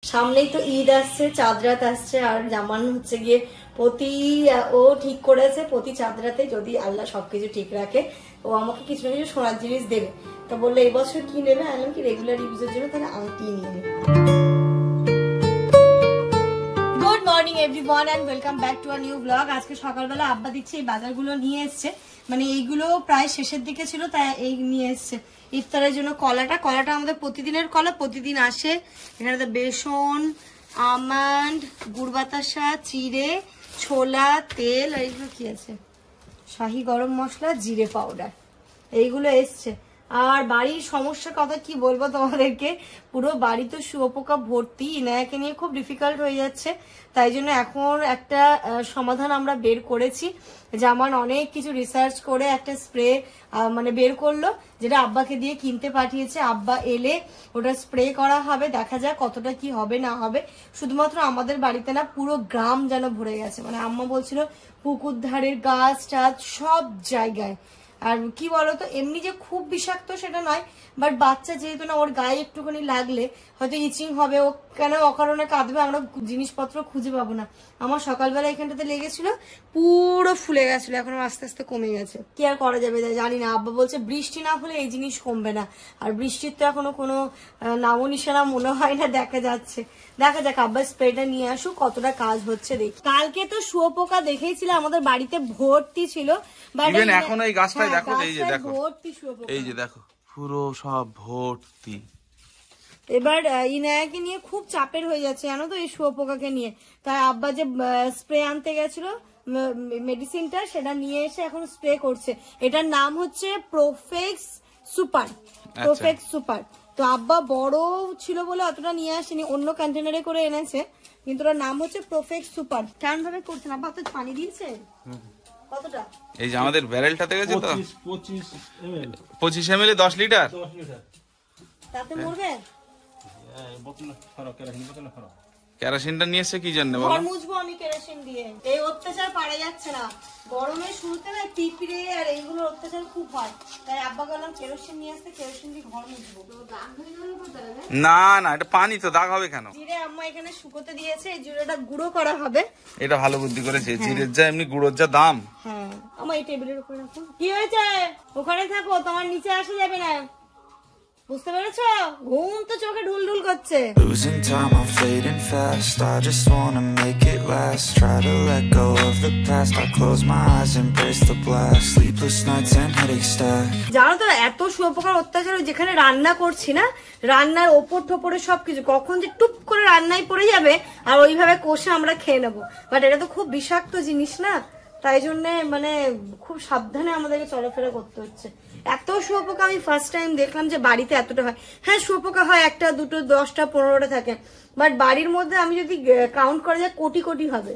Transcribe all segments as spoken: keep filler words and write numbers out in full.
সামনেই তো ঈদ আসছে, চাঁদ রাত আসছে, আর জামান হচ্ছে গিয়ে প্রতি ও ঠিক করেছে প্রতি চাঁদ রাতে যদি আল্লাহ সবকিছু ঠিক রাখে ও আমাকে কিছু না কিছু সোনার জিনিস দেবে। তো বললো এই বছর কি নেবে, আনলাম কি রেগুলার ইউজের জন্য তাহলে আংটি নিয়ে নেবে। Good morning everyone and welcome back to a new blog. আজকে সকালবেলা আব্বা দিচ্ছে এই বাজারগুলো নিয়ে এসছে, মানে এইগুলো প্রায় শেষের দিকে ছিল তাই এই নিয়ে এসছে ইফতারের জন্য। কলাটা কলাটা আমাদের প্রতিদিনের কলা, প্রতিদিন আসে। এখানে বেসন, আমন্ড, গুড় বাতাসা, চিড়ে, ছোলা, তেল, আর এইগুলো কি আছে, শাহি গরম মশলা, জিরে পাউডার, এইগুলো এসছে। আর বাড়ির সমস্যার কথা কি বলবো তোমাদেরকে, পুরো বাড়ি তো শুয়োপোকা ভর্তি। ইনায়াকে নিয়ে খুব ডিফিকাল্ট হয়ে যাচ্ছে, তাই জন্য এখন একটা সমাধান আমরা বের করেছি। জামান অনেক কিছু রিসার্চ করে একটা স্প্রে মানে বের করলো, যেটা আব্বাকে দিয়ে কিনতে পাঠিয়েছে। আব্বা এলে ওটা স্প্রে করা হবে, দেখা যাক কতটা কি হবে না হবে। শুধুমাত্র আমাদের বাড়িতে না, পুরো গ্রাম যেন ভরে গেছে। মানে আম্মা বলছিল পুকুর ধারের গাছ টাছ সব জায়গায়। আর কি বলতো, এমনি যে খুব বিষাক্ত সেটা নয়, বাট বাচ্চা যেহেতু না, ওর গায়ে একটুখানি লাগলে হয়তো ইচিং হবে, ও কেন অকারণে কাঁদবে, আমরা জিনিসপত্র খুঁজে পাবো না। আমার সকালবেলা এখানটাতে লেগেছিল, পুরো ফুলে গেছিল, এখন আস্তে আস্তে কমে গেছে। কি আর করা যাবে জানি না। আব্বা বলছে বৃষ্টি না হলে এই জিনিস কমবে না, আর বৃষ্টির তো এখনো কোনো নামও নিশানা মনে হয় না দেখা যাচ্ছে। দেখা যাক আব্বা স্প্রেটা নিয়ে আসুক, কতটা কাজ হচ্ছে দেখি। কালকে তো শুয়োপোকা দেখেইছিল, আমাদের বাড়িতে ভর্তি ছিল, বাট এখন এই গাছটাই দেখো, এই যে দেখো ভর্তি শুয়োপোকা, এই যে দেখো পুরো সব ভর্তি। এবার ইনায়াকে নিয়ে খুব চাপের হয়ে যাচ্ছে জানো তো এই শুয়োপোকাকে নিয়ে। তাই আব্বা যে স্প্রে আনতে গেছিল মেডিসিনটা, সেটা নিয়ে এসে এখন স্প্রে করছে। এটার নাম হচ্ছে প্রোফেক্স সুপার, প্রোফেক্স সুপার। তো আব্বা বড় ছিল বলে অতটা নিয়ে আসেনি, অন্য কন্টেনারে করে এনেছে, কিন্তু ওর নাম হচ্ছে প্রোফেক্স সুপার। কেমন ভাবে করছেন আব্বা? তো পানি দিয়েছে কতটা? এই যে আমাদের ব্যারেলটা দেখেছো তো, পঁচিশ এম এল দশ লিটার। তাতে মরবে? কেরোসিনটা নিয়ে এসে কি জন্য ঘর মুছবো আমি কেরোসিন দিয়ে। এই অত্যাচার পারা যাচ্ছে না, গরমের শুরুতে না পিঁপড়ে আর এইগুলো অত্যাচার খুব হয়, তাই আব্বা বললাম কেরোসিন নিয়ে আসতে, কেরোসিন দিয়ে ঘর মুছবো। না না, এটা পানি তো, দাগ হবে কেন? জিরে আম্মা এখানে শুকোতে দিয়েছে, এই জিরেটা গুঁড়ো করা হবে। এটা ভালো বুদ্ধি করেছে, জিরের যা এমনি গুঁড়োর যা দাম। হ্যাঁ আমার এই টেবিলের উপরে রাখো। কি হয়েছে? ওখানে থাকো, তোমার নিচে আসা যাবে না, বুঝতে পেরেছো? ঘুম তো চোখে ঢুল ঢুল করছে। Losing time, I'm fading fast. I just wanna make it last. Try to let go of the past. I close my eyes, embrace the blast. Sleepless nights and headache stack. জানো তো এত শুয়োপোকার অত্যাচার, যেখানে রান্না করছি না, রান্নার ওপর ঠোপরে সবকিছু কখন যে টুপ করে রান্নায় পড়ে যাবে, আর ওইভাবে কষে আমরা খেয়ে নেবো। বাট এটা তো খুব বিষাক্ত জিনিস না, তাই জন্য মানে খুব সাবধানে আমাদেরকে চলাফেরা করতে হচ্ছে। এত শুয়োপোকা আমি ফার্স্ট টাইম দেখলাম যে বাড়িতে এতটা হয়। হ্যাঁ শুয়োপোকা হয় একটা দুটো দশটা পনেরোটা থাকে, বাট বাড়ির মধ্যে আমি যদি কাউন্ট করা যায় কোটি কোটি হবে।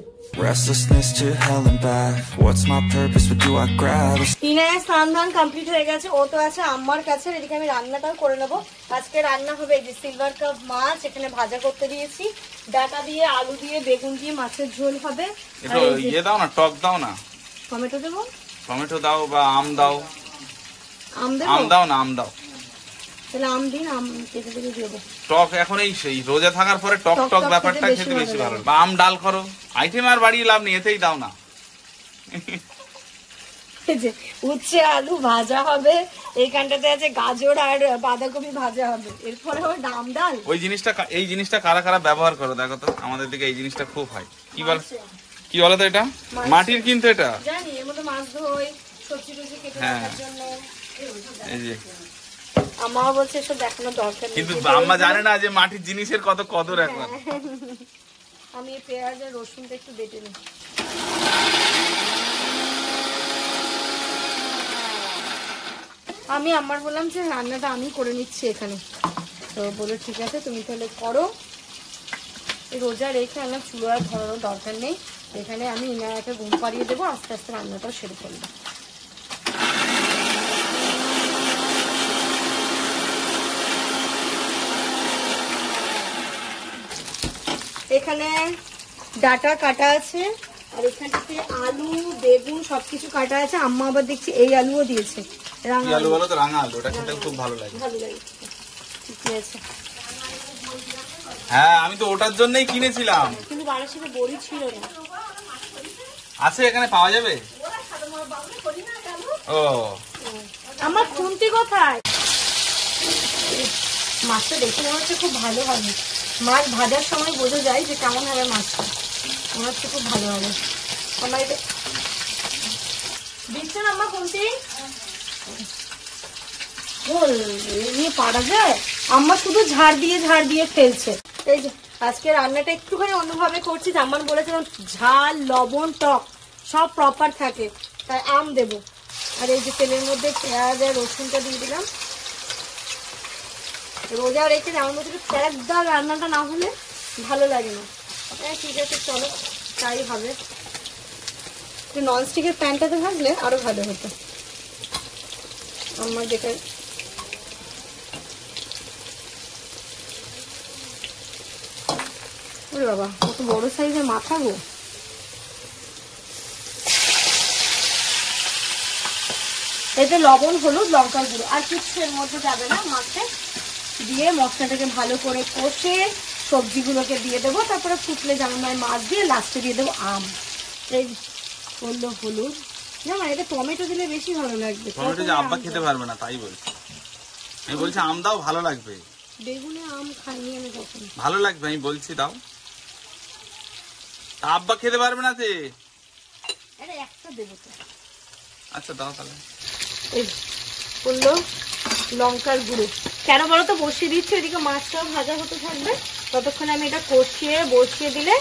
ইনায়া স্নান ধান কমপ্লিট হয়ে গেছে, ও তো আছে আম্মার কাছে। এদিকে আমি রান্নাটাও করে নেবো। আজকে রান্না হবে এই যে সিলভার কাপ মাছ, এখানে ভাজা করতে দিয়েছি, ডাটা দিয়ে আলু দিয়ে বেগুন দিয়ে মাছের ঝোল হবে। ইয়ে দাও না, টক দাও না। টমেটো দেবো? টমেটো দাও বা আম দাও। আম দেবো? আম দাও না, আম দাও। তাহলে আম দিন, আম কেটে কেটে দেবো। টক এখন এই সেই রোজা থাকার পরে টক টক ব্যাপারটা খেতে বেশি ভালো। বা আম ডাল করো, আইটেম আর বাড়িয়ে লাভ নেই, এতেই দাও না। উচ্ছে আলু ভাজা হবে, এইখানটাতে আছে গাজর আর বাঁধাকপি ভাজা হবে, এরপরে হবে ডাম ডাল। ওই জিনিসটা, এই জিনিসটা কারা কারা ব্যবহার করো দেখো তো, আমাদের দিকে এই জিনিসটা খুব হয়। কি বল কি বলো তো, এটা মাটির কিন্তু, এটা জানি এর মধ্যে মাছ ধোয়, সবজি টবজি কেটে রাখার জন্য। এই যে আম্মা বলছে এসব দেখানোর দরকার নেই, কিন্তু আম্মা জানে না যে মাটির জিনিসের কত কদর এখন। আমি পেঁয়াজ আর রসুনটা একটু বেটে নিই। আমি আমার বললাম যে রান্নাটা আমি করে নিচ্ছি এখানে, তো বলে ঠিক আছে তুমি তাহলে করো। রোজা রেখে আমার চুলো আর ধরানোর দরকার নেই, এখানে আমি ইনায়াকে ঘুম পাড়িয়ে দেবো, আস্তে আস্তে রান্নাটা সেরে ফেলবো। এখানে ডাটা কাটা আছে, আর এখানটাতে আলু বেগুন সবকিছু কাটা আছে। আম্মা আবার দেখছি এই আলুও দিয়েছে, রাঙা আলু। বলো তো, রাঙা আলু, ওটা খেতে খুব ভালো লাগে। ভালো লাগে, ঠিকই আছে। হ্যাঁ আমি তো ওটার জন্যই কিনেছিলাম, কিন্তু বারাসাতে বড়ি ছিল না। আছে এখানে পাওয়া যাবে? ও আমার খুন্তি কোথায়? মাছটা দেখে মনে হচ্ছে খুব ভালো হবে। মাছ ভাজার সময় বোঝা যায় যে কেমন হবে মাছটা। মনে হচ্ছে খুব ভালো হবে। আমার এটা দিচ্ছে না আমার খুন্তি? নিয়ে পারা যায়? আম্মা শুধু ঝাড় দিয়ে ঝাড় দিয়ে ফেলছে। এই যে আজকে রান্নাটা একটুখানি অন্যভাবে করছি। আমার বলেছিলাম ঝাল লবণ টক সব প্রপার থাকে, তাই আম দেবো। আর এই যে তেলের মধ্যে পেঁয়াজ আর রসুনটা দিয়ে দিলাম। রোজা রেখে আমার মধ্যে প্যাক দাল রান্নাটা না হলে ভালো লাগে না। হ্যাঁ ঠিক আছে চলো তাই হবে। ননস্টিকের প্যানটাতে ভাজলে আরো ভালো হতো। আমার যেটা ওরে বাবা কত বড় সাইজের মাথা গো। এতে লবণ হলুদ লঙ্কার গুঁড়ো আর কিছু এর মধ্যে যাবে না। মাছে দিয়ে মশলাটাকে ভালো করে কষে সবজিগুলোকে দিয়ে দেবো। তারপরে ফুটলে যেমন হয় মাছ দিয়ে লাস্টে দিয়ে দেবো আম। এই করলো হলুদ না, এটা টমেটো দিলে বেশি ভালো লাগবে। টমেটো যে আব্বা খেতে পারবে না তাই বলছি। আমি বলছি আম দাও, ভালো লাগবে। বেগুনে আম খাইনি আমি কখনো। ভালো লাগবে আমি বলছি দাও। আব্বা খেতে পারবে না যে। এটা একটা দেবো তো। আচ্ছা দাও তাহলে। এই করলো লঙ্কার গুঁড়ো। কেন বলো তো বসিয়ে দিচ্ছি, এদিকে মাছটাও ভাজা হতে থাকবে। ততক্ষণে আমি এটা কষিয়ে বসিয়ে দিলে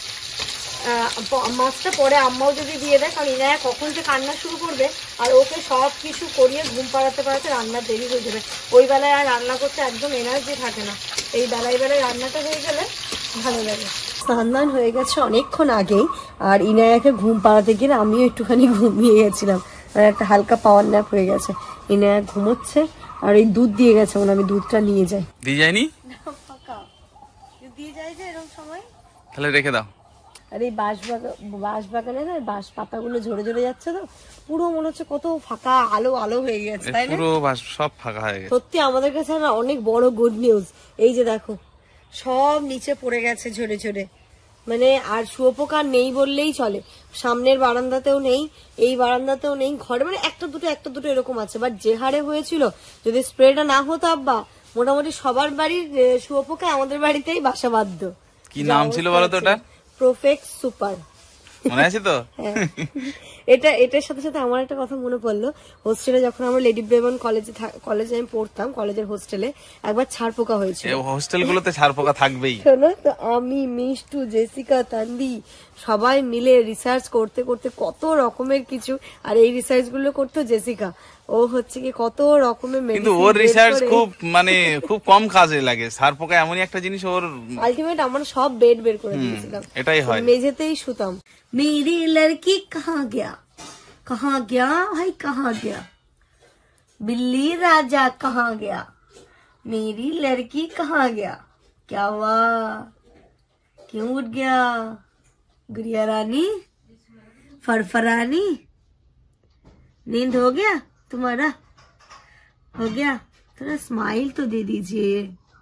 মাছটা পরে আম্মাও যদি দিয়ে দেয়, কারণ ইনায়া কখন যে কান্না শুরু করবে আর ওকে সব কিছু করিয়ে ঘুম পাড়াতে পাড়াতে রান্নার দেরি হয়ে যাবে। ওই বেলায় আর রান্না করতে একদম এনার্জি থাকে না। এই বেলায় বেলায় রান্নাটা হয়ে গেলে ভালো লাগে। স্নান হয়ে গেছে অনেকক্ষণ আগেই, আর ইনায়াকে ঘুম পাড়াতে গিয়ে আমিও একটুখানি ঘুমিয়ে গেছিলাম। আর একটা হালকা পাওয়ার ন্যাপ হয়ে গেছে। ইনায়া ঘুমোচ্ছে আর এই দুধ দিয়ে গেছে, মানে আমি দুধটা নিয়ে যাই। দিয়ে যায়নি? দিয়ে যাই যে এরকম সময় তাহলে রেখে দাও। আর এই বাঁশ বাগান বাঁশ বাগানে না বাঁশ পাতাগুলো ঝরে ঝরে যাচ্ছে তো, পুরো মনে হচ্ছে কত ফাঁকা আলো আলো হয়ে গেছে, তাই না? পুরো সব ফাঁকা হয়ে গেছে। সত্যি আমাদের কাছে না অনেক বড় গুড নিউজ। এই যে দেখো সব নিচে পড়ে গেছে ঝরে ঝরে, মানে আর শুয়োপোকা নেই বললেই চলে। সামনের বারান্দাতেও নেই, এই বারান্দাতেও নেই, ঘরে মানে একটা দুটো একটা দুটো এরকম আছে। বাট যে হারে হয়েছিল, যদি স্প্রেটা না হতো আব্বা, মোটামুটি সবার বাড়ির শুয়োপোকা আমাদের বাড়িতেই বাসা বাঁধত। কি নাম ছিল বলো তো ওটা? প্রোফেক্স সুপার, মনে আছে তো? এটা এটার সাথে সাথে আমার একটা কথা মনে পড়লো। হোস্টেলে যখন আমরা লেডি ব্রেবন কলেজে কলেজে আমি পড়তাম, কলেজের হোস্টেলে একবার ছাড় পোকা হয়েছিল। হোস্টেল গুলোতে ছাড় পোকা থাকবেই। শোনো তো, আমি মিষ্টু জেসিকা তানভি সবাই মিলে রিসার্চ করতে করতে কত রকমের কিছু, আর এই রিসার্চ গুলো করতো জেসিকা। ও হচ্ছে কি কত রকমের, কিন্তু ওর রিসার্চ খুব মানে খুব কম কাজে লাগে। ছাড় পোকা এমনই একটা জিনিস, ওর আলটিমেট আমরা সব বেড বের করে দিয়েছিলাম। এটাই হয়, মেঝেতেই শুতাম। মেরি লড়কি কাহা গয়া, কাহা গয়া ভাই কাহা গয়া, बिल्ली राजा कहाँ गया, मेरी लड़की कहाँ गया, क्या हुआ, क्यों उठ गया, गुड़िया रानी फरफरानी, नींद हो गया तुम्हारा, हो गया, थोड़ा स्माइल तो दे दीजिए।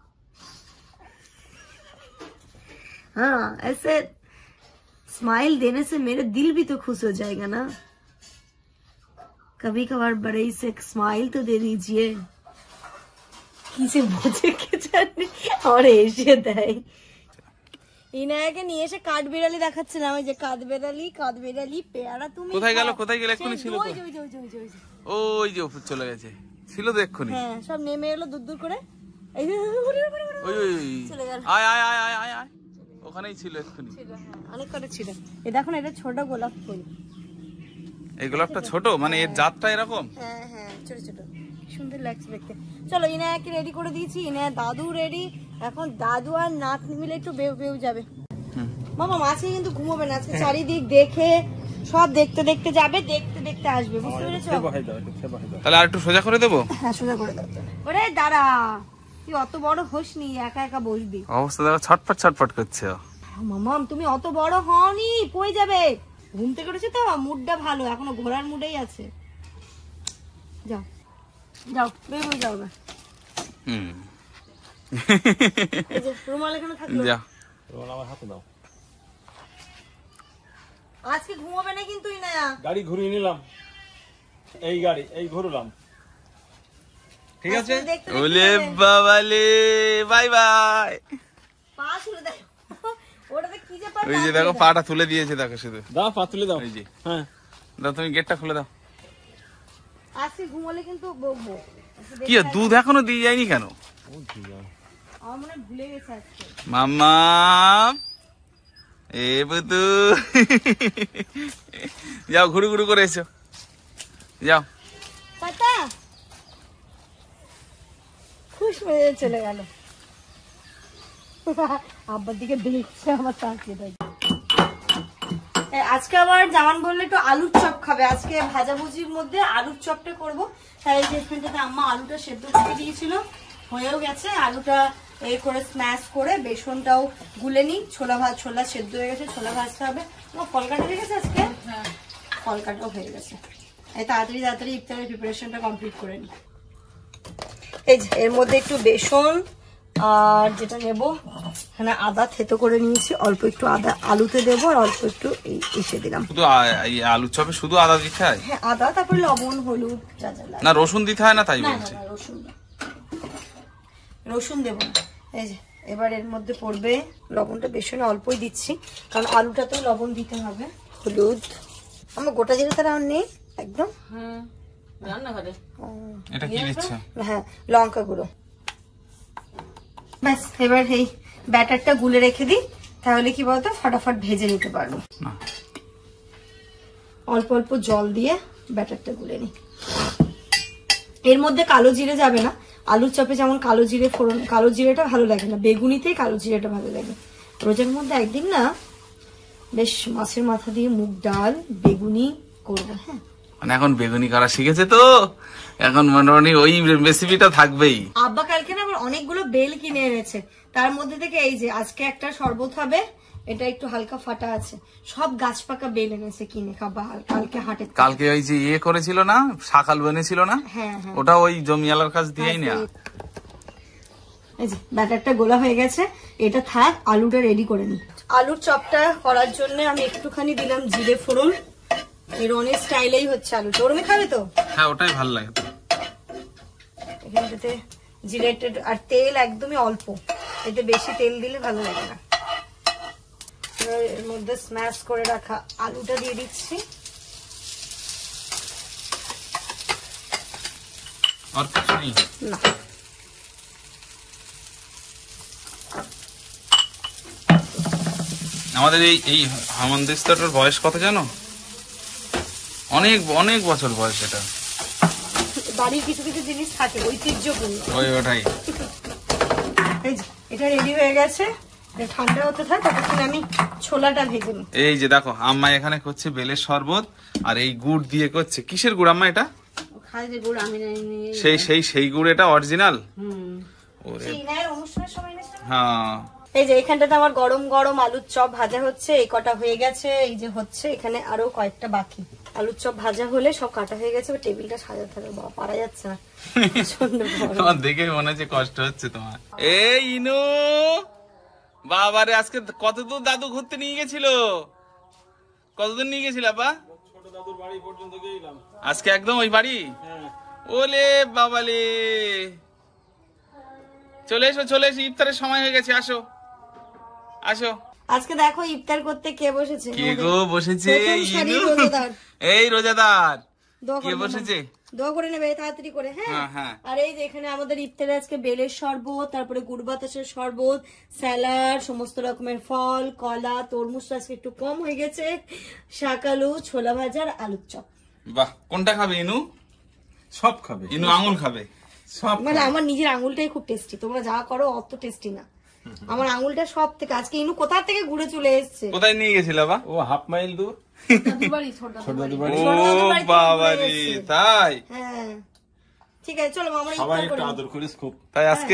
हाँ ऐसे स्माइल देने से मेरा दिल भी तो खुश हो जाएगा ना, कभी कभार बड़े से एक स्माइल तो दे दीजिए। किसे বোঝে কে জানে, আর এসে দেয়। ইনায়াকে নিয়ে এসে কাঠবেড়ালি দেখাচ্ছিলাম। ওই যে কাঠবেড়ালি, কাঠবেড়ালি পেয়ারা তুমি কোথায় গেল কোথায় গেল এক্ষুনি ছিল তো, ওই যে ওই যে ওই যে ওই যে ওই যে ওই যে উপর চলে গেছে, ছিল তো এক্ষুনি। হ্যাঁ সব নেমে এলো দূর দূর করে। এই যে ওই ওই চলে গেল। আয় আয় আয় আয় আয় আয়, ওখানেই ছিল এক্ষুনি। অনেক করে ছিল। এই দেখো না, এটা ছোট গোলাপ ফুল। এই গোলাপটা ছোট, মানে এর জাতটা এরকম। হ্যাঁ হ্যাঁ ছোট ছোট, সুন্দর লাগছে দেখতে। চলো ইনায়াকে রেডি করে দিয়েছি, ইনায়া দাদু রেডি। এখন দাদু আর নাত মিলে একটু বেউ বেউ যাবে। মামা মাছে কিন্তু ঘুমোবে না আজকে, চারিদিক দেখে সব দেখতে দেখতে যাবে, দেখতে দেখতে আসবে, বুঝতে পেরেছো? তাহলে আর একটু সোজা করে দেবো। হ্যাঁ সোজা করে দাও। ওরে দাঁড়া, তুই অত বড় হোসনি, একা একা বসবি। অবস্থা দেখো ছটফট ছটফট করছে। মামাম তুমি অত বড় হওনি, পড়ে যাবে। ঘুম থেকে উঠেছে তো, মুডটা ভালো, এখনো ঘোরার মুডেই আছে। যাও যাও বের হয়ে যাও। হুম এই যে রুমাল এখানে থাকলো, যা রোল আমার হাতে দাও। আজকে ঘুমাবে না কিন্তু ইনায়া। গাড়ি ঘুরিয়ে নিলাম, এই গাড়ি এই ঘুরলাম। ঠিক আছে আজকে দেখতে দেখতে ওলে যাবে। বাবালে বাই বাই। পা ছুলে দেখো, ওটাতে কি যে পা, ওই যে পা দেখো ছুলে পাটা তুলে দিয়েছে দেখো শুধু। দাও পা তুলে দাও। এই যে হ্যাঁ দাও তুমি গেটটা খুলে দাও। দাও। আজকে ঘুমালে কিন্তু বকবো। আজকে কি দেখতে দুধ এখনো দিয়ে যায়নি কেন? আমার মনে হয় ভুলে গেছে আজকে। মাম্মা এ বুতু যাও ঘুরু ঘুরু করে এসো যাও। পাতা খুশ হয়ে চলে গেল, আব্বার দিকে দেখছে আমার তাকিয়ে দেয়। আজকে আবার জামান বললে একটু আলুর চপ খাবে, আজকে ভাজাভুজির মধ্যে আলুর চপটা করবো। তাই যে এখানটাতে আম্মা আলুটা সেদ্ধ করে দিয়েছিল, হয়েও গেছে। আলুটা এই করে স্ম্যাশ করে বেসনটাও গুলে নিই। ছোলা ভাত ছোলা সেদ্ধ হয়ে গেছে, ছোলা ভাজতে হবে। আমার ফল কাটা হয়ে গেছে আজকে, ফল কাটাও হয়ে গেছে। এই তাড়াতাড়ি তাড়াতাড়ি ইফতারের প্রিপারেশনটা কমপ্লিট করে নিই। এই যে এর মধ্যে একটু বেসন আর যেটা নেবো এখানে আদা থেতো করে নিয়েছি, অল্প একটু আদা আলুতে দেবো আর অল্প একটু এসে দিলাম। শুধু এই আলুর চপে শুধু আদা দিতে হয়? হ্যাঁ আদা, তারপরে লবণ হলুদ যা যা লাগে। না রসুন দিতে হয় না তাই না না বলছি। না, রসুন না, রসুন দেবো না। এই যে এবার এর মধ্যে পড়বে লবণটা, বেসনে অল্পই দিচ্ছি কারণ আলুটাতেও লবণ দিতে হবে। হলুদ, আমার গোটা জিরে তারা আর নেই একদম। রান্নাঘরে এটা কি দিচ্ছ? হ্যাঁ লঙ্কা গুঁড়ো। ব্যাস এবার এই ব্যাটারটা গুলে রেখে দিই, তাহলে কি বলতো ফটাফট ভেজে নিতে পারবো। না অল্প অল্প জল দিয়ে ব্যাটারটা গুলে নিই। এর মধ্যে কালো জিরে যাবে না, আলুর চপে যেমন কালো জিরে ফোড়ন, কালো জিরেটা ভালো লাগে না, বেগুনিতেই কালো জিরেটা ভালো লাগে। রোজার মধ্যে একদিন না বেশ মাছের মাথা দিয়ে মুগ ডাল বেগুনি করবো। হ্যাঁ মানে এখন বেগুনি করা শিখেছে তো, এখন মোটামুটি ওই রেসিপিটা থাকবেই। আব্বা কালকে না আবার অনেকগুলো বেল কিনে এনেছে, তার মধ্যে থেকে এই যে আজকে একটা শরবত হবে, এটা একটু হালকা ফাটা আছে। সব গাছ পাকা বেল এনেছে কিনে খাবা কালকে হাটে। কালকে ওই যে ইয়ে করেছিল না, শাকাল বনেছিল না, হ্যাঁ হ্যাঁ ওটা ওই জমিয়ালার কাছ দিয়েই না। এই যে ব্যাটারটা গোলা হয়ে গেছে, এটা থাক, আলুটা রেডি করে নি। আলুর চপটা করার জন্য আমি একটুখানি দিলাম জিরে ফোড়ন, এর অনেক স্টাইলেই হচ্ছে আলু। ওরমে খাবে তো? হ্যাঁ ওটাই ভালো লাগে। এখানটাতে জিরেটা আর তেল একদমই অল্প, এতে বেশি তেল দিলে ভালো লাগে না। এবার এর মধ্যে স্ম্যাশ করে রাখা আলুটা দিয়ে দিচ্ছি। আর কিছু নেই না আমাদের এই এই হামানদিস্তাটার বয়স কত জানো? অনেক অনেক বছর বয়স। এটা বাড়ির কিছু কিছু জিনিস থাকে ঐতিহ্যপূর্ণ। ওই ওটাই। এই যে এটা রেডি হয়ে গেছে, এটা ঠান্ডা হতে থাক, ততক্ষণ আমি ছোলাটা ভেজে নিই। এই যে দেখো আম্মা এখানে করছে বেলের শরবত, আর এই গুড় দিয়ে করছে। কিসের গুড় আম্মা এটা? খাজে গুড় আমি নিয়ে সেই সেই সেই গুড়, এটা অরিজিনাল। হুম ওরে সেই ইনায়ের অনুষ্ঠানের সময় এনেছিলাম। হ্যাঁ এই যে এখানটাতে আমার গরম গরম আলুর চপ ভাজা হচ্ছে, এই কটা হয়ে গেছে, এই যে হচ্ছে, এখানে আরো কয়েকটা বাকি। আলুর চপ ভাজা হলে সব কাটা হয়ে গেছে, টেবিলটা সাজাতে হবে, বাবা পারা যাচ্ছে না, প্রচন্ড গরম। তোমার দেখে মনে হচ্ছে কষ্ট হচ্ছে তোমার। এই ইনু বাবারে, আজকে কতদূর দাদু ঘুরতে নিয়ে গেছিল? কতদূর নিয়ে গেছিল আপা? ছোট দাদুর বাড়ি পর্যন্ত গেলাম আজকে একদম ওই বাড়ি? হ্যাঁ ওলে বাবালে, চলে এসো চলে এসো, ইফতারের সময় হয়ে গেছে, আসো আসো। আজকে দেখো ইফতার করতে কে বসেছে? কে গো বসেছে? প্রথম সারির ইনু। রোজাদার। এই রোজাদার দোয়া কে করে বসেছে? দোয়া করে নেবে তাড়াতাড়ি করে। হ্যাঁ হ্যাঁ, হ্যাঁ। আর এই যে এখানে আমাদের ইফতারে আজকে বেলের শরবত, তারপরে গুড় বাতাসের শরবত, স্যালাড, সমস্ত রকমের ফল, কলা, তরমুজটা আজকে একটু কম হয়ে গেছে, শাক আলু, ছোলা ভাজার আলুর চপ। বাহ, কোনটা খাবে ইনু? সব খাবে। ইনু আঙুল খাবে সব। মানে আমার নিজের আঙুলটাই খুব টেস্টি, তোমরা যা করো অত টেস্টি না, আমার আঙুলটা সব থেকে। আজকে ইনু কোথা থেকে ঘুরে চলে এসছে? কোথায় নিয়ে গেছিল বা? ও হাফ মাইল দূর দুবারই ছোট ছোট দাদুর বাড়ি। ও ছোট দাদুর বাড়ি থেকে বাবা ঘুরে রে, এসছে। তাই? হ্যাঁ ঠিক আছে চলো আমরা সবাই ইফতার একটু করি। আদর করিস খুব। তাই আজকে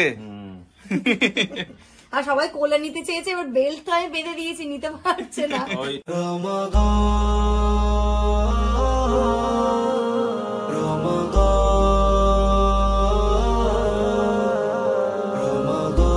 আর সবাই কোলে নিতে চেয়েছে, এবার বেল্ট তো আমি বেঁধে দিয়েছি, নিতে পারছে না। ওই Ramadan,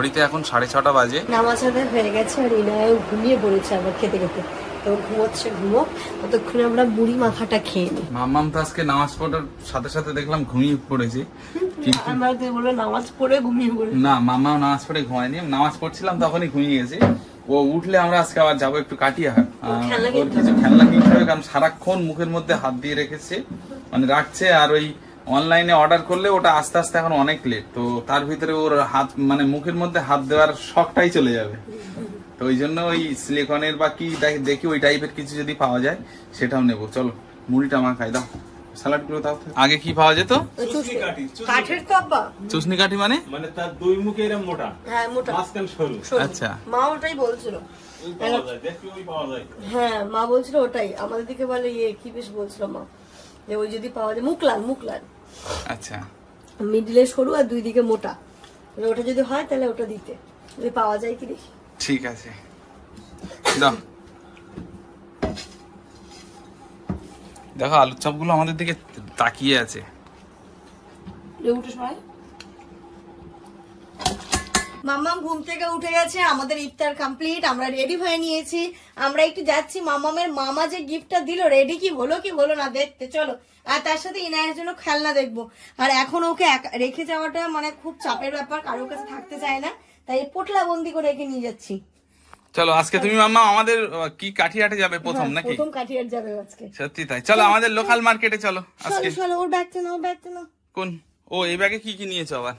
ঘড়িতে এখন সাড়ে ছটা বাজে। নামাজ আদায় হয়ে গেছে আর ইনায় ঘুমিয়ে পড়েছে আবার খেতে খেতে, তো ঘুমোচ্ছে ঘুমো, ততক্ষণে আমরা বুড়ি মাখাটা খেয়ে নিই। মাম্মাম তো আজকে নামাজ পড়ার সাথে সাথে দেখলাম ঘুমিয়ে পড়েছে, কিন্তু আমরা তো বলবো নামাজ পড়ে ঘুমিয়ে পড়ে না মাম্মাও নামাজ পড়ে ঘুমায়নি, নামাজ পড়ছিলাম তখনই ঘুমিয়ে গেছে। ও উঠলে আমরা আজকে আবার যাবো একটু কাটিয়ে হাট, খেলনা ওর কিছু খেলনা কিনতে হবে, কারণ সারাক্ষণ মুখের মধ্যে হাত দিয়ে রেখেছে, মানে রাখছে, আর ওই অনলাইনে অর্ডার করলে ওটা আস্তে আস্তে এখন অনেক লেট, তো তার ভিতরে ওর হাত মানে মুখের মধ্যে হাত দেওয়ার শখটাই চলে যাবে। তো ওই জন্য ওই সিলিকনের বা কি দেখ- দেখি ওই টাইপের কিছু যদি পাওয়া যায় সেটাও নেবো। চলো মুড়িটা আমার খাই দাও, স্যালাড গুলো দাও। আগে কি পাওয়া যেত? চুষনি কাঠি, চুষনি কাঠের তো আব্বা, চুষনি কাঠি মানে? মানে তার দুই মুখে এরকম মোটা, হ্যাঁ মোটা মাঝখান সরু। সরু। আচ্ছা। মা ওটাই বলছিল, ওই পাওয়া যায়, দেখতে ওই পাওয়া যায়। হ্যাঁ মা বলছিল ওটাই, আমাদের দিকে বলে ইয়ে কি বেশ বলছিল মা, যে ওই যদি পাওয়া যায় মুকলান, মুকলান আচ্ছা, মিডিলে সরু আর দুই দিকে মোটা, তাহলে ওটা যদি হয় তাহলে ওটা দিতে, যদি পাওয়া যায় কি দেখি। ঠিক আছে দাও। দেখো আলুর চপ গুলো আমাদের দিকে তাকিয়ে আছে। উঠে সবাই মাম্মাম ঘুম থেকে উঠে গেছে, আমাদের ইফতার কমপ্লিট, আমরা রেডি হয়ে নিয়েছি, আমরা একটু যাচ্ছি মামামের মামা যে গিফটটা দিল রেডি কি হলো কি হলো না দেখতে, চলো। আর তার সাথে ইনায়ের জন্য খেলনা দেখবো, আর এখন ওকে একা- রেখে যাওয়াটা মানে খুব চাপের ব্যাপার, কারোর কাছে থাকতে চায় না, তাই পোটলা বন্দি করে রেখে নিয়ে যাচ্ছি। চলো আজকে তুমি মাম্মা আমাদের আহ, কি কাঠিয়াটে যাবে প্রথম হ্যাঁ, নাকি? প্রথম কাঠিয়ার যাবে আজকে। সত্যি তাই, চলো আমাদের লোকাল মার্কেটে চলো আজকে। চলো চলো, ওর ব্যাগটা নাও, ব্যাগটা নাও। কোন ও এই ব্যাগে কি কি নিয়েছো আবার?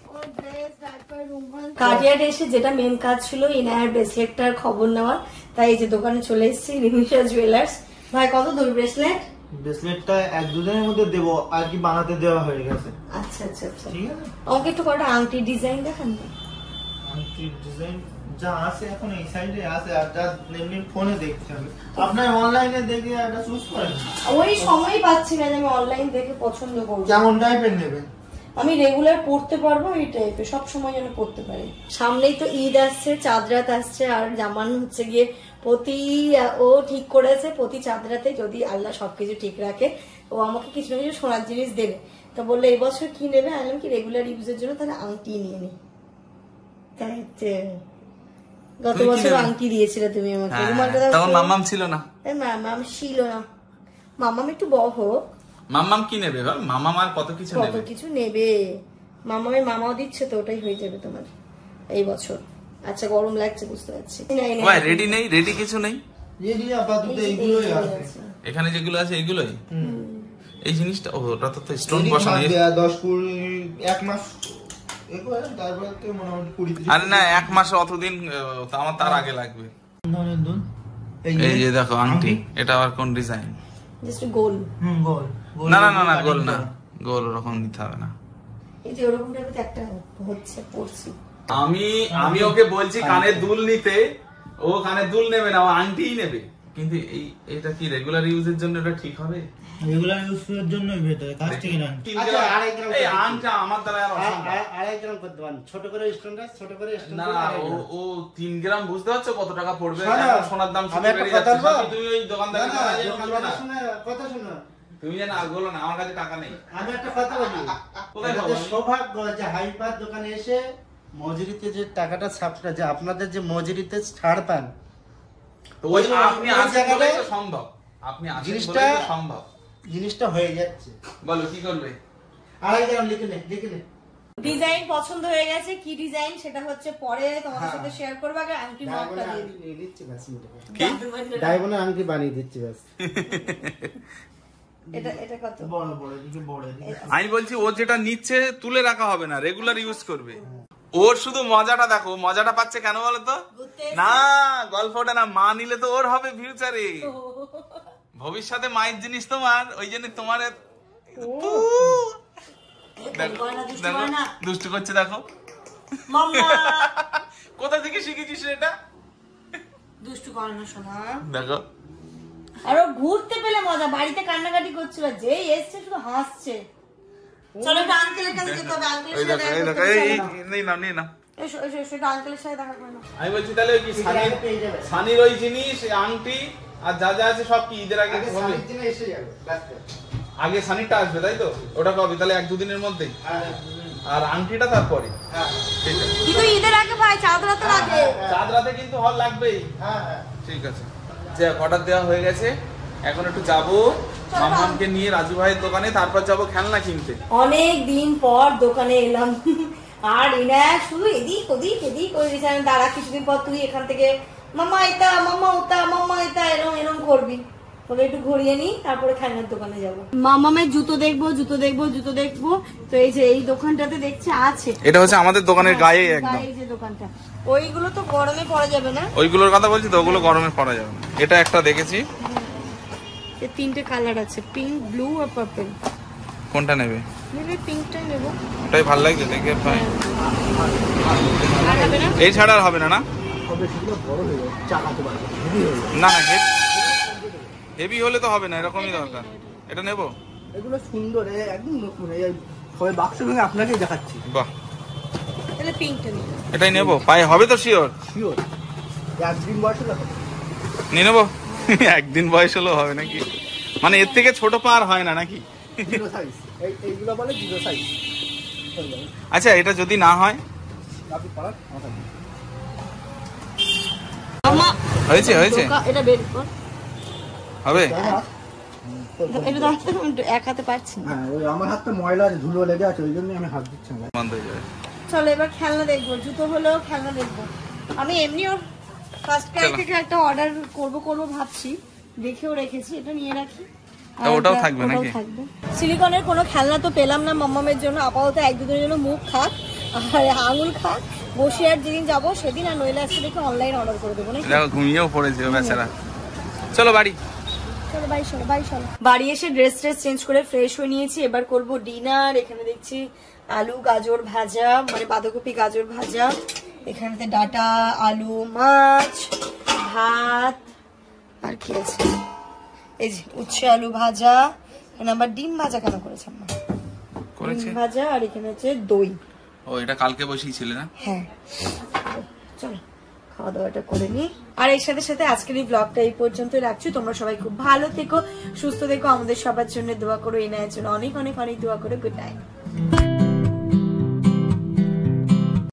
কাটিয়াট এসে যেটা মেন কাজ ছিল ইনায়ার ব্রেসলেটটার খবর নেওয়া, তাই এই যে দোকানে চলে এসেছি রিমিশা জুয়েলার্স। ভাই কত দূর ব্রেসলেট? ব্রেসলেটটা এক দুদিনের মধ্যে দেবো, আর কি বানাতে দেওয়া হয়ে গেছে। আচ্ছা আচ্ছা আচ্ছা, ঠিক আছে, আমাকে একটু কটা আংটি ডিজাইন দেখান না। আংটির ডিজাইন যা আছে এখন এই সাইডে আছে, আর যা এমনি ফোনে দেখতে হবে, আপনার অনলাইনে দেখে একটা চুজ করেন। ওই সময় পাচ্ছি না যে আমি অনলাইন দেখে পছন্দ করবো। কেমন টাইপের নেবেন? আমি রেগুলার পড়তে পারবো এই টাইপের, সব সময় যেন পড়তে পারি। সামনেই তো ঈদ আসছে, চাঁদ রাত আসছে, আর জামান হচ্ছে গিয়ে প্রতি ও ঠিক করেছে প্রতি চাঁদ রাতে যদি আল্লাহ সবকিছু ঠিক রাখে ও আমাকে কিছু না কিছু সোনার জিনিস দেবে। তো বললো এই বছর কি নেবে, আমি কি রেগুলার ইউজের জন্য তাহলে আংটি নিয়ে নি। তাই হচ্ছে গত তুমি কি বছর নেবে? আংটি দিয়েছিলে তুমি আমাকে, হ্যাঁ, রুমালটা দাও তখন তো। মাম্মাম ছিল না। এ মামাম ছিল না, মামাম একটু বড় হোক, মাম্মাম কি নেবে বল? মামাম আর কত কিছু কত নেবে। কিছু নেবে, মামামের মামাও দিচ্ছে তো ওটাই হয়ে যাবে তোমার এই বছর। আচ্ছা গরম লাগছে বুঝতে পারছি। নাই, নাই, ভাই রেডি নেই, রেডি কিছু নেই রেডি আপাতত এই- এইগুলোই এই- আছে। আছে। এখানে যেগুলো আছে এগুলোই। এই জিনিসটা ও ওটা তো স্টোন এদিকে বসানো। মাস দেয়া দশ কুড়ি এক মাস এগুলো, তারপরে তো মোটামুটি কুড়ি ত্রিশ আরে না এক মাসে অতদিন আহ, তো আমার তার আগে লাগবে। ধরনের দুধ। এই যে দেখো আংটি, এটা আবার কোন ডিজাইন? জাস্ট গোল, হুম গোল গোল না না না না cutting গোল না, করা। গোল ওরকম দিতে হবে না। এই যে ওরকম টাইপের একটা হচ্ছে পড়ছি। আমি আমি ওকে বলছি কানের দুল নিতে, ও কানের দুল নেবে না, ও আংটিই নেবে। কিন্তু এই এটা কি রেগুলার ইউজের জন্য এটা ঠিক হবে? রেগুলার ইউজ করার জন্যই বেটার, কাছ থেকে না। তিন আচ্ছা, গ্রাম- আড়াই গ্রাম এই করে দিচ্ছি। আংটা আমার দ্বারা আর অসম্ভব। আড়াই- আড়াই গ্রাম করতে পারেন, ছোট করে স্টোনটা ছোট করে স্টোন না করে না, আড়াই ও গ্রাম। ও তিন গ্রাম বুঝতে পারছো কত টাকা পড়বে? শোনো, এখন সোনার দাম আমি শুনে একটা বেড়ে কথা যাচ্ছে। বলবো? সবই তুমি ওই না, দোকানদারের না, কথা যেন বলো দোকানদারের না। শুনে কথা শোনো। তুমি যেন আর বলো না আমার কাছে টাকা নেই। আমি একটা কথা বলি, কোথায় এটা পাবো যে আমি? সৌভাগ্য যে হাইপার দোকানে এসে মজুরিতে যে টাকাটা ছাপটা যে আপনাদের যে মজুরিতে ছাড় পান, তো ওই ওই- আপনি ওই আসেন জায়গাটায় বলেই তো সম্ভব। আপনি আসেন জিনিসটা- বলেই তো সম্ভব। জিনিসটা হয়ে যাচ্ছে। বলো কি করবে? আড়াই গ্রাম লিখে নে, লিখে নে। ডিজাইন পছন্দ হয়ে গেছে, কি ডিজাইন সেটা হচ্ছে পরে তোমাদের হ্যাঁ। সাথে শেয়ার করবো, আগে আংটি মাপটা ডায়মন্ডের দিয়ে আংটি নিয়ে নিচ্ছি ব্যাস, মিটে গেল। কি? ডায়মন্ডের আংটি বানিয়ে দিচ্ছি ব্যাস। এটা এটা কত? বড় বড় এদিকে বড় এদিকে। আমি বলছি ও যেটা নিচ্ছে তুলে রাখা হবে না, রেগুলার ইউজ করবে। ওর শুধু মজাটা দেখো, মজাটা পাচ্ছে কেন বলো তো? ঘুরতে না গল্পটা না, মা নিলে তো ওর হবে ফিউচারে, ভবিষ্যতে মায়ের জিনিস তোমার, ওই জন্য তোমার এ- তু। দেখো, গয়না দুষ্টু দেখো, গয়না। দুষ্টু করছে দেখো। মাম্মা কোথা থেকে শিখেছিস এটা? দুষ্টু করে না শোনা। দেখো আর ও ঘুরতে পেলে মজা, বাড়িতে কান্নাকাটি করছিল, যেই এসছে শুধু হাসছে। চলো একটু আঙ্কেলের কাছে যেতে হবে, আঙ্কেলের ওই সাথে দেখো, এই দেখা দেখো, করতে এই হবে, চলো। এই- নেই না নেই না। এসো এসো এসো, একটু আঙ্কেলের সাথে দেখা করে নাও। আমি বলছি তাহলে ওই কি সানির পেয়ে যাবে। সানির ওই জিনিস এই আংটি আর যা যা আছে সব কি ঈদের আগে আগে হবে? সামনের দিনে এসে যাবে ব্যাস। আগে সানিরটা আসবে তাই তো? ওটা কবে? তাহলে এক দুদিনের মধ্যেই। আর আর আংটিটা তারপরে। হ্যাঁ ঠিক আছে, কিন্তু ঈদের আগে ভাই চাঁদ রাতে লাগে। চাঁদ রাতে কিন্তু হল লাগবেই। হ্যাঁ হ্যাঁ ঠিক আছে, যে অর্ডার দেওয়া হয়ে গেছে, এখন একটু যাবো মামাকে নিয়ে রাজু ভাইয়ের দোকানে, তারপর যাবো খেলনা কিনতে। অনেক দিন পর দোকানে এলাম আর এনা শুধু এদিক ওদিক এদিক ওই বিছানা দাঁড়া, কিছুদিন পর তুই এখান থেকে মামা এটা মামা ওটা মামা এটা এরম এরম করবি, বলে একটু ঘুরিয়ে নি, তারপরে খেলনার দোকানে যাবো। মামামের জুতো দেখবো জুতো দেখবো জুতো দেখবো। তো এই যে এই দোকানটাতে দেখছে আছে, এটা হচ্ছে আমাদের দোকানের গায়ে একদম। গায়ে যে দোকানটা, ওইগুলো তো গরমে পরা যাবে না। ওইগুলোর কথা বলছি তো, ওগুলো গরমে পরা যাবে না। এটা একটা দেখেছি, এর তিনটে কালার আছে, পিঙ্ক ব্লু আর পার্পল। কোনটা নেবে? নেবে পিঙ্কটাই নেবো। ওটাই ভালো লাগছে দেখে। ফাইন, আর হবে না? এই ছাড়া আর হবে না না? না না, হেভি হলে তো হবে না, এরকমই দরকার। এটা নেবো। এগুলো সুন্দর, একদম নতুন, এই সবাই বাক্স ভেঙে আপনাকেই দেখাচ্ছি। বাহ, তাহলে পিঙ্কটা নেবো। এটাই নেবো। পায়ে হবে তো শিওর? শিওর, একদিন বয়স হলো নিয়ে নেবো। একদিন বয়স হলেও হবে নাকি? মানে এর থেকে ছোট পা আর হয় না নাকি? জিরো সাইজ, এই এইগুলো বলে জিরো সাইজ। আচ্ছা, এটা যদি না হয়? আপনি পড়ান মাথা দিয়ে। মামা হয়েছে হয়েছে এটা বের কর। হবে? এটা দেখতে একটু এক হাতে পারছি না। হ্যাঁ, ওই আমার হাতটা ময়লা আছে, ধুলো লেগে আছে, ওই জন্যই আমি হাত দিচ্ছি না। বন্ধ হয়ে যাবে। চলো এবার খেলনা দেখবো, জুতো হলেও খেলনা দেখবো। আমি এমনি ওর ফার্স্ট ক্রাই থেকে একটা অর্ডার করব করব ভাবছি, দেখেও রেখেছি, এটা নিয়ে রাখি। তা ওটাও থাকবে নাকি? সিলিকনের কোনো খেলনা তো পেলাম না মাম্মামের জন্য, আপাতত এক দুদিনের জন্য মুখ খাক আর আঙুল খাক, বসে আর যেদিন যাবো সেদিন, আর নইলে আজকে দেখে অনলাইন অর্ডার করে দেবো না। দেখো ঘুমিয়েও পড়েছে ও বেচারা। চলো বাড়ি। চলো বাড়ি চলো বাড়ি চলো। বাড়ি এসে ড্রেস ট্রেস চেঞ্জ করে ফ্রেশ হয়ে নিয়েছি, এবার করব ডিনার। এখানে দেখছি আলু গাজর ভাজা, মানে বাঁধাকপি গাজর ভাজা, এখানেতে ডাটা আলু মাছ ভাত, আর কি আছে এই যে উচ্ছে আলু ভাজা। এখানে আবার ডিম ভাজা কেন করেছে আম্মা? ডিম ভাজা, আর এখানে হচ্ছে দই। ও, এটা কালকে বসিয়েছিলে না? হ্যাঁ, চলো খাওয়া দাওয়াটা করে নি। আর এর সাথে সাথে আজকের এই ব্লগটা এই পর্যন্ত রাখছি। তোমরা সবাই খুব ভালো থেকো, সুস্থ থেকো, আমাদের সবার জন্য দোয়া করো, এনায়ের জন্য অনেক অনেক অনেক দোয়া করো। Good night.